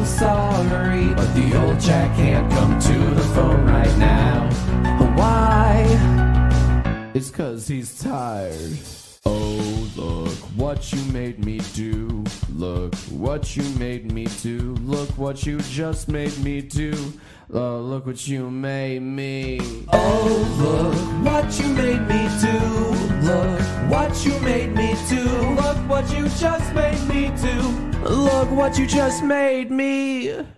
sorry, but the old chap can't come to the phone right now. Why? It's 'cause he's tired. Oh, look what you made me do. Look what you made me do. Look what you just made me do. Look what you made me. Oh, look what you made me do. Look what you made me do. Look what you just made me do. Look what you just made me.